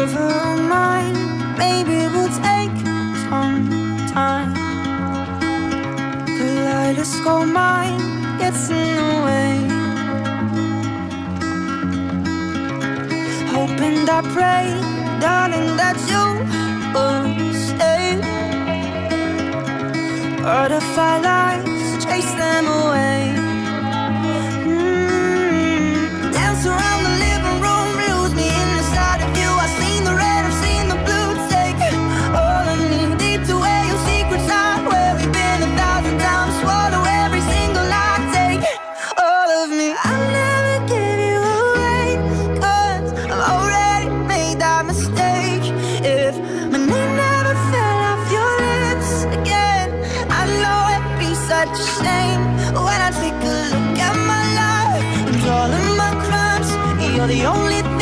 lover of mine. Maybe we'll take some time. Kaleidoscope mind gets in the way. Hope and I pray, darling, that you will stay. Butterfly lights, chase them away. Dance around the living room, lose me inside of you. I've seen the red, I've seen the blue. Take all of me deep to where your secrets are, where we've been 1,000 times. Swallow every single lie, take all of me. I'll never give you away, 'cause I've already made that mistake. If my name never fell off your lips again, I know it'd be such a shame. When I take a look at my life and all of my crimes, you're the only thing